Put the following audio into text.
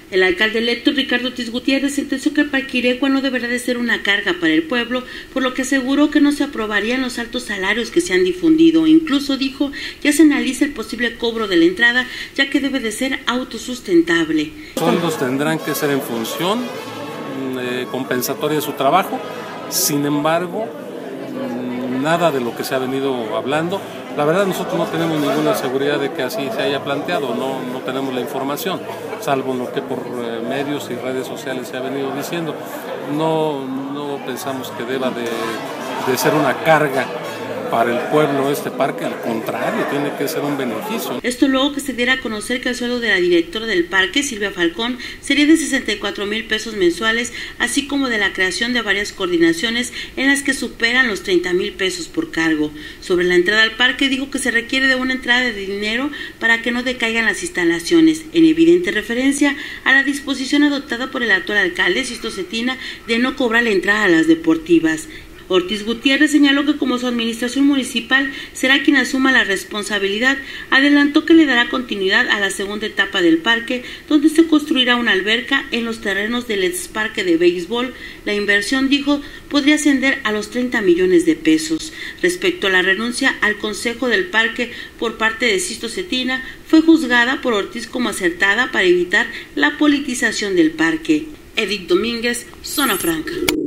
El alcalde electo Ricardo Ortiz Gutiérrez sentenció que el Parque Iregua no deberá de ser una carga para el pueblo, por lo que aseguró que no se aprobarían los altos salarios que se han difundido. Incluso dijo, ya se analiza el posible cobro de la entrada, ya que debe de ser autosustentable. Los sueldos tendrán que ser en función compensatoria de su trabajo, sin embargo, nada de lo que se ha venido hablando. La verdad, nosotros no tenemos ninguna seguridad de que así se haya planteado, no tenemos la información, salvo lo que por medios y redes sociales se ha venido diciendo. No pensamos que deba de ser una carga para el pueblo este parque, al contrario, tiene que ser un beneficio. Esto luego que se diera a conocer que el sueldo de la directora del parque, Silvia Falcón, sería de 64,000 pesos mensuales, así como de la creación de varias coordinaciones en las que superan los 30,000 pesos por cargo. Sobre la entrada al parque, dijo que se requiere de una entrada de dinero para que no decaigan las instalaciones, en evidente referencia a la disposición adoptada por el actual alcalde, Sisto Cetina, de no cobrar la entrada a las deportivas. Ortiz Gutiérrez señaló que como su administración municipal será quien asuma la responsabilidad, adelantó que le dará continuidad a la segunda etapa del parque, donde se construirá una alberca en los terrenos del ex parque de béisbol. La inversión, dijo, podría ascender a los 30 millones de pesos. Respecto a la renuncia al consejo del parque por parte de Sisto Cetina, fue juzgada por Ortiz como acertada para evitar la politización del parque. Edith Domínguez, Zona Franca.